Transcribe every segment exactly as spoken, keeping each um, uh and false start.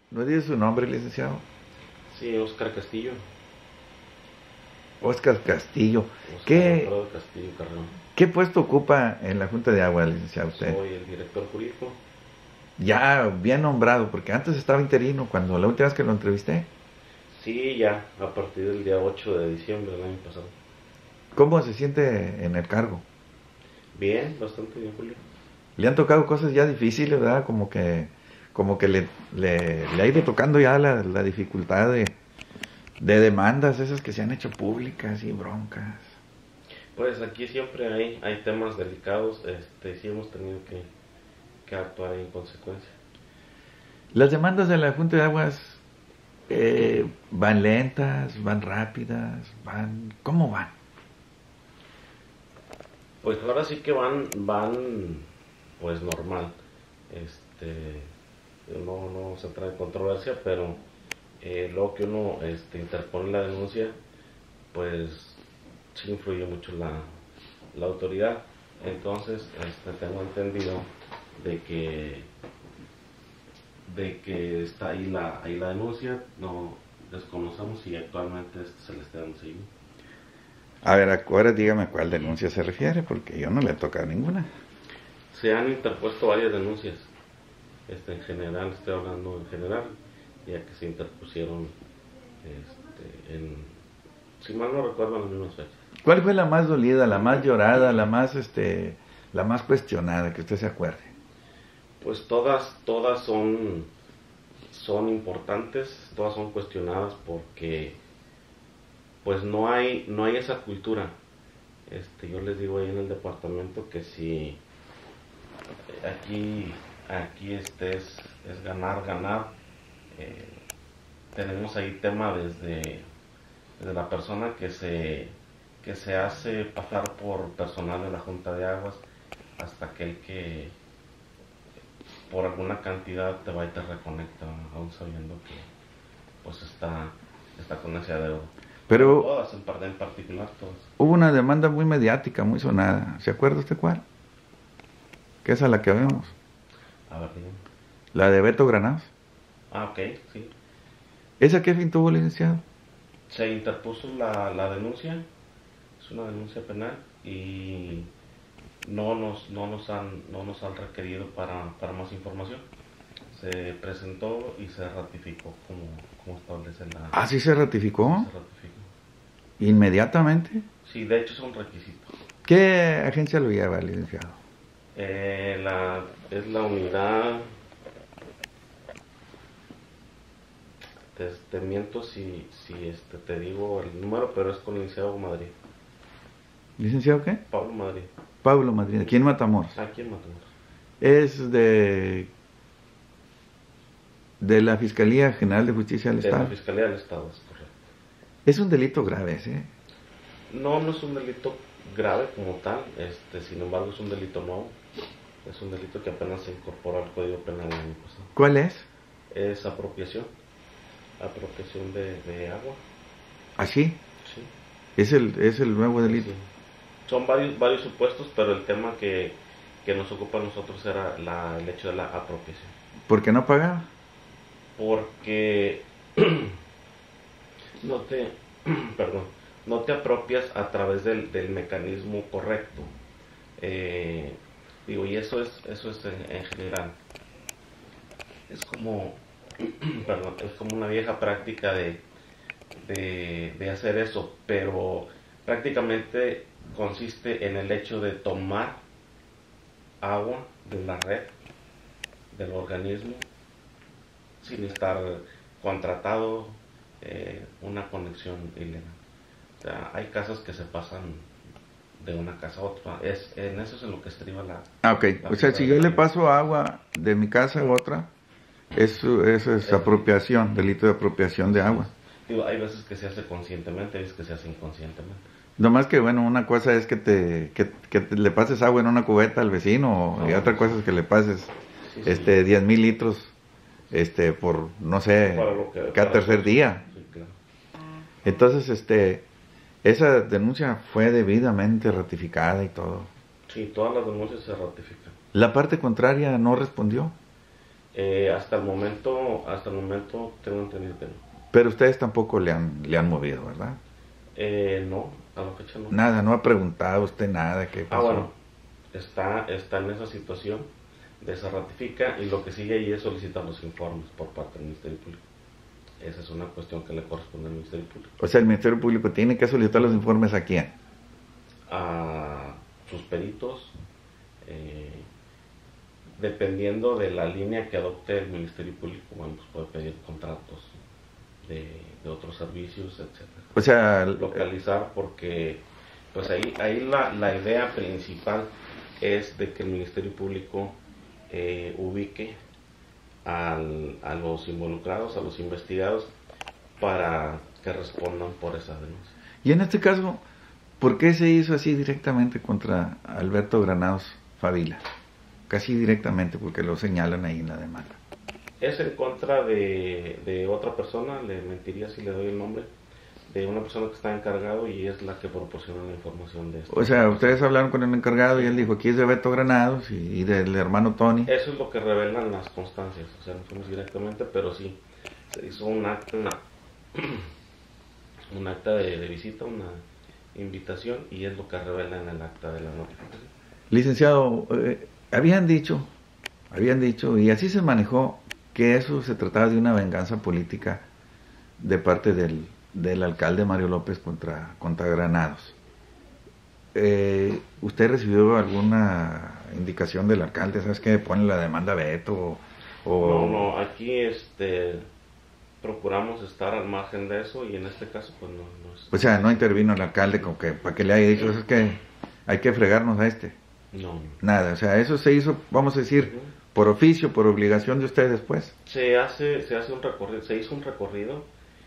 ¿No dice su nombre, licenciado? Sí, Oscar Castillo. Oscar Castillo. Oscar ¿Qué, Alfredo Castillo Carrón. ¿Qué puesto ocupa en la Junta de Agua, licenciado, usted? Soy el director jurídico. Ya bien nombrado, porque antes estaba interino cuando la última vez que lo entrevisté. Sí, ya, a partir del día ocho de diciembre del año pasado. ¿Cómo se siente en el cargo? Bien, bastante bien, Julio. Le han tocado cosas ya difíciles, ¿verdad? Como que, como que le, le, le ha ido tocando ya la, la dificultad de, de demandas, esas que se han hecho públicas y broncas. Pues aquí siempre hay, hay temas delicados, este, sí hemos tenido que, que actuar en consecuencia. Las demandas de la Junta de Aguas eh, van lentas, van rápidas, van... ¿Cómo van? Pues ahora sí que van, van, pues normal. Este, no, no se trae controversia, pero eh, luego que uno este, interpone la denuncia, pues sí influye mucho la, la autoridad. Entonces, este, tengo entendido de que de que está ahí la, ahí la denuncia, no desconocemos si actualmente este se le está dando seguimiento. A ver, ahora dígame a cuál denuncia se refiere, porque yo no le he tocado ninguna. Se han interpuesto varias denuncias, este, en general, estoy hablando en general, ya que se interpusieron, este, en, si mal no recuerdo, en las mismas fechas. ¿Cuál fue la más dolida, la más llorada, la más, este, la más cuestionada, que usted se acuerde? Pues todas, todas son, son importantes, todas son cuestionadas porque pues no hay, no hay esa cultura. Este, yo les digo ahí en el departamento que si aquí, aquí este es, es ganar, ganar. Eh, tenemos ahí tema desde, desde la persona que se, que se hace pasar por personal de la Junta de Aguas hasta aquel que por alguna cantidad te va y te reconecta, aún sabiendo que pues está, está con ese adeudo. Pero, Pero todas, en, en particular todas. Hubo una demanda muy mediática, muy sonada. ¿Se acuerda usted cuál? Que es a la que vemos. A ver, dígame. La de Beto Granados. Ah, ok, sí. ¿Esa qué fin tuvo, licenciado? Se interpuso la, la denuncia, es una denuncia penal y no nos, no nos, han, no nos han requerido para, para más información. Se presentó y se ratificó como, como establece la... ¿Ah, sí se ratificó? Se ratificó. ¿Inmediatamente? Sí, de hecho es un requisito. ¿Qué agencia lo lleva, licenciado? Eh, la, es la unidad... Te, te miento si, si este, te digo el número, pero es con el licenciado Madrid. ¿Licenciado qué? Pablo Madrid. Pablo Madrid, aquí en Matamoros. Aquí en Matamoros. Es de... de la Fiscalía General de Justicia del de Estado. De la Fiscalía del Estado, es correcto. Es un delito grave ese. No, no es un delito grave como tal, este, sin embargo es un delito nuevo. Es un delito que apenas se incorpora al Código Penal el año pasado. ¿Cuál es? Es apropiación. Apropiación de, de agua. ¿Ah, sí? Sí. Es el, es el nuevo delito. Sí. Son varios, varios supuestos, pero el tema que, que nos ocupa a nosotros era la, el hecho de la apropiación. ¿Por qué no pagaba? Porque no te, perdón, no te apropias a través del, del mecanismo correcto. Eh, digo, y eso es, eso es en, en general. Es como, perdón, es como una vieja práctica de, de, de hacer eso, pero prácticamente consiste en el hecho de tomar agua de la red, del organismo, sin estar contratado, eh, una conexión ilegal. O sea, hay casas que se pasan de una casa a otra. Es, en eso es en lo que estriba la... Ah, ok. O sea, si yo le paso agua de mi casa a otra, eso, eso es, es apropiación, delito de apropiación de agua. Digo, hay veces que se hace conscientemente, hay veces que se hace inconscientemente. Nomás que, bueno, una cosa es que te, que, que te le pases agua en una cubeta al vecino, no, y otra cosa es que le pases sí, sí. este diez mil litros este por, no sé, que, cada tercer día. Sí, claro. Entonces, este, esa denuncia fue debidamente ratificada y todo. Sí, todas las denuncias se ratifican. ¿La parte contraria no respondió? Eh, hasta el momento, hasta el momento tengo entendido que no. Pero ustedes tampoco le han, le han movido, ¿verdad? Eh, no, a la fecha no. Nada, no ha preguntado usted nada. ¿Qué pasó? Ah, bueno, está, está en esa situación de se ratifica y lo que sigue ahí es solicitar los informes por parte del Ministerio Público. Esa es una cuestión que le corresponde al Ministerio Público. O sea, el Ministerio Público tiene que solicitar los informes a quién. A sus peritos, eh, dependiendo de la línea que adopte el Ministerio Público, bueno, pues puede pedir contratos de, de otros servicios, etcétera. O sea, localizar, porque pues ahí, ahí la, la idea principal es de que el Ministerio Público eh, ubique al, a los involucrados, a los investigados, para que respondan por esa denuncia. Y en este caso, ¿por qué se hizo así directamente contra Alberto Granados Favila? Casi directamente, porque lo señalan ahí en la demanda. Es en contra de, de otra persona, le mentiría si le doy el nombre, de una persona que está encargado y es la que proporciona la información de esto. O sea, ustedes hablaron con el encargado y él dijo, aquí es de Beto Granados y, y del hermano Tony. Eso es lo que revelan las constancias, o sea, no fuimos directamente, pero sí, se hizo un acta, un acta de, de visita, una invitación, y es lo que revela en el acta de la notificación. Licenciado, eh, habían dicho, habían dicho, y así se manejó, que eso se trataba de una venganza política de parte del, del alcalde Mario López contra, contra Granados. Eh, ¿Usted recibió alguna indicación del alcalde? ¿Sabes qué? Pone la demanda Beto o... No, no, aquí este procuramos estar al margen de eso y en este caso pues no... no es... O sea, no intervino el alcalde con que, para que le haya dicho, es que hay que fregarnos a este. No. Nada, o sea, eso se hizo, vamos a decir, uh-huh, por oficio, por obligación de ustedes, pues. Se hace, se hace un recorrido, se hizo un recorrido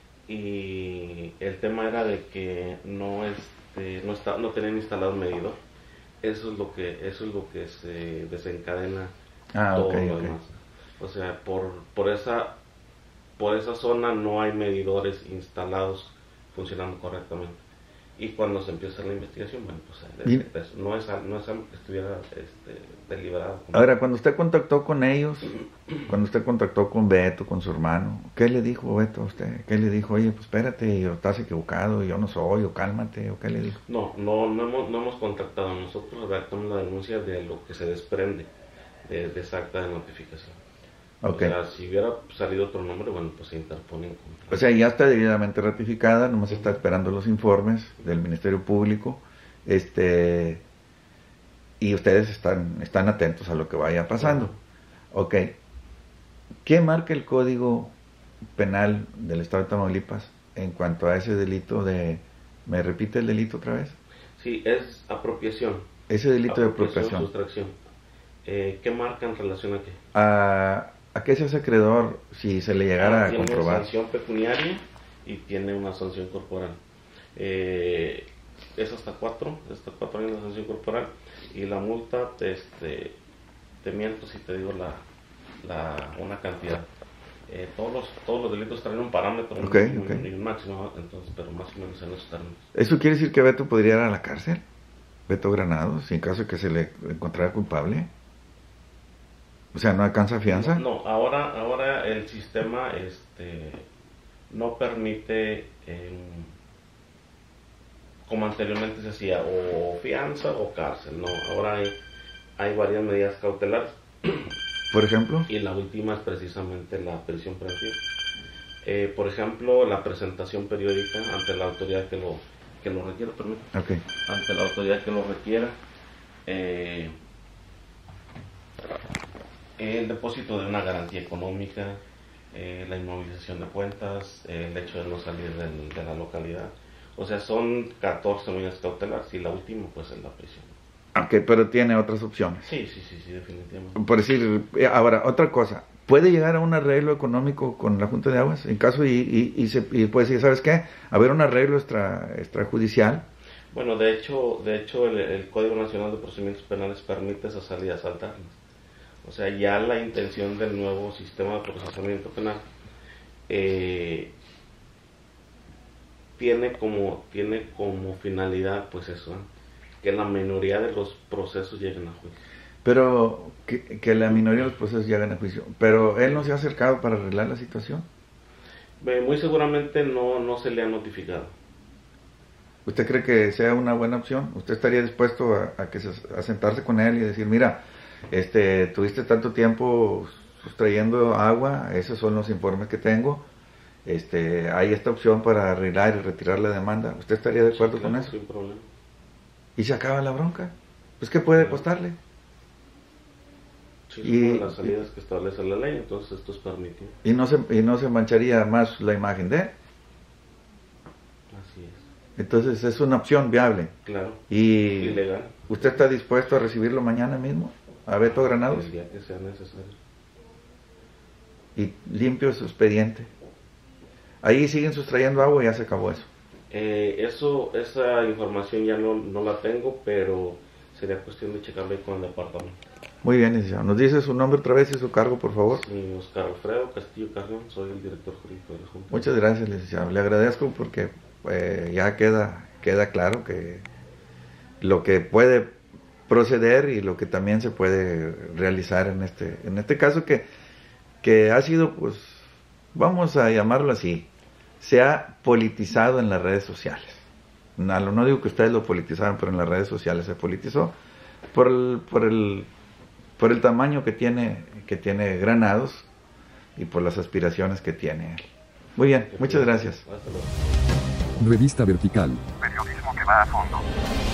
y el tema era de que no este, no está, no tenían instalado un medidor. Eso es lo que, eso es lo que se desencadena ah, todo okay, lo okay. demás. O sea, por, por esa, por esa zona no hay medidores instalados funcionando correctamente. Y cuando se empieza la investigación, bueno, pues, pues no, es, no es algo que estuviera este, deliberado. Ahora, cuando usted contactó con ellos, cuando usted contactó con Beto, con su hermano, ¿qué le dijo Beto a usted? ¿Qué le dijo? Oye, pues espérate, o estás equivocado, yo no soy, o cálmate, o qué le dijo? No, no, no hemos, no hemos contactado. Nosotros redactamos la denuncia de lo que se desprende de, de esa acta de notificación. Okay. O sea, si hubiera salido otro nombre, bueno, pues se interpone en contra. O sea, ya está debidamente ratificada, nomás está esperando los informes del Ministerio Público, este, y ustedes están, están atentos a lo que vaya pasando. Ok. ¿Qué marca el Código Penal del Estado de Tamaulipas en cuanto a ese delito de... ¿Me repite el delito otra vez? Sí, es apropiación. Ese delito apropiación, de apropiación. Sustracción. Eh, ¿Qué marca en relación a qué? A... ¿A qué se hace acreedor si se le llegara ah, a comprobar? Tiene sanción pecuniaria y tiene una sanción corporal. Eh, es hasta cuatro, hasta cuatro años de sanción corporal, y la multa, este, te miento si te digo la, la una cantidad. Eh, todos los todos los delitos traen un parámetro okay, y un, okay. un máximo, entonces, pero más o menos en esos términos. ¿Eso quiere decir que Beto podría ir a la cárcel? Beto Granados, en caso de que se le encontrara culpable. O sea, ¿no alcanza fianza? No, ahora ahora el sistema este no permite, eh, como anteriormente se hacía, o fianza o cárcel. No, ahora hay, hay varias medidas cautelares. ¿Por ejemplo? Y la última es precisamente la prisión preventiva. Eh, por ejemplo, la presentación periódica ante la autoridad que lo, que lo requiera, permítame. Okay. Ante la autoridad que lo requiera. Eh, el depósito de una garantía económica, eh, la inmovilización de cuentas, eh, el hecho de no salir del, de la localidad. O sea, son catorce medidas cautelares y la última pues es la prisión. Ok, pero tiene otras opciones. Sí, sí, sí, sí, definitivamente. Por decir, ahora, otra cosa, ¿puede llegar a un arreglo económico con la Junta de Aguas? En caso y, y, y, se, y puede decir, ¿sabes qué? Haber un arreglo extra, extrajudicial. Bueno, de hecho, de hecho el, el Código Nacional de Procedimientos Penales permite esas salidas alternas. O sea, ya la intención del nuevo sistema de procesamiento penal eh, tiene como tiene como finalidad, pues eso, ¿eh? Que la minoría de los procesos lleguen a juicio. Pero que, que la minoría de los procesos llegan a juicio. Pero él no se ha acercado para arreglar la situación. Eh, muy seguramente no, no se le ha notificado. ¿Usted cree que sea una buena opción? ¿Usted estaría dispuesto a, a, que se, a sentarse con él y decir, mira, este, tuviste tanto tiempo sustrayendo agua, esos son los informes que tengo, este, hay esta opción para arreglar y retirar la demanda? ¿Usted estaría de acuerdo sí, claro, con eso? Sin problema. Y se acaba la bronca. Pues, ¿qué puede costarle? Sí, y las salidas que establece la ley, entonces esto es permitido. Y no se, y no se mancharía más la imagen de él. Así es. Entonces es una opción viable. Claro. Y ilegal. ¿Usted está dispuesto a recibirlo mañana mismo? ¿A Beto Granados? El día que sea necesario. Y limpio su expediente. Ahí siguen sustrayendo agua y ya se acabó eso. Eh, eso, esa información ya no, no la tengo, pero sería cuestión de checarlo ahí con el departamento. Muy bien, licenciado. ¿Nos dice su nombre otra vez y su cargo, por favor? Sí, Oscar Alfredo Castillo Carrión, soy el director jurídico de la Junta. Muchas gracias, licenciado. Le agradezco porque eh, ya queda, queda claro que lo que puede proceder y lo que también se puede realizar en este, en este caso que, que ha sido, pues, vamos a llamarlo así, se ha politizado en las redes sociales. No, no digo que ustedes lo politizaron, pero en las redes sociales se politizó por el, por el, por el tamaño que tiene, que tiene Granados y por las aspiraciones que tiene él. Muy bien, muchas gracias. Revista Vertical. Periodismo que va a fondo.